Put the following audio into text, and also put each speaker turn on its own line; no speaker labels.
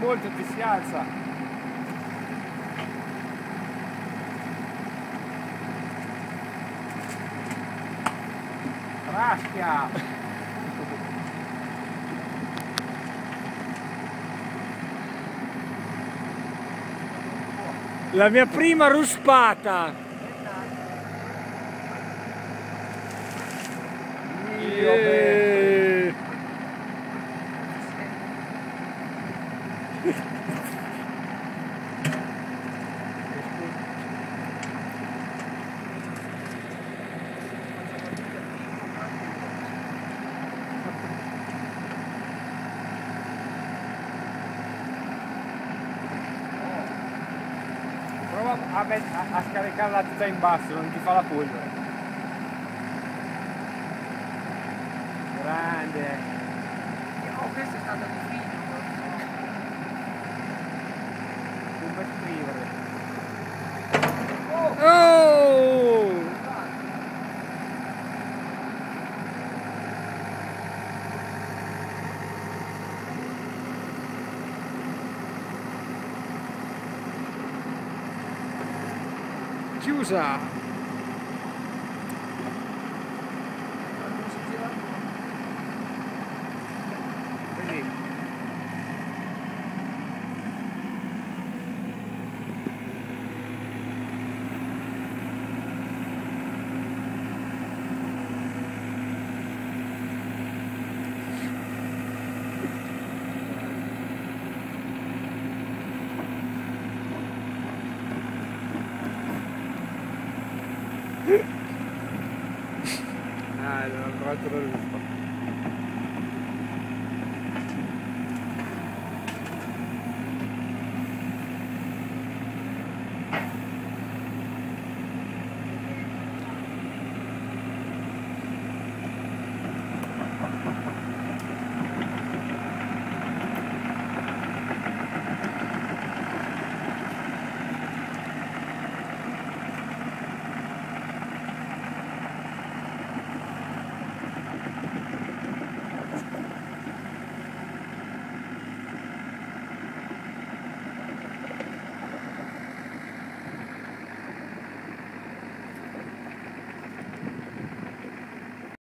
molto ti si alza. Raschia!
La mia prima ruspata!
Prova a scaricare la tuta in basso, non ti fa la polvere. Grande.
Oh, questo è stato difficile.
Non per scrivere.
Oh! Chiusa!
Vedi?
Ah, non ho trovato la luce.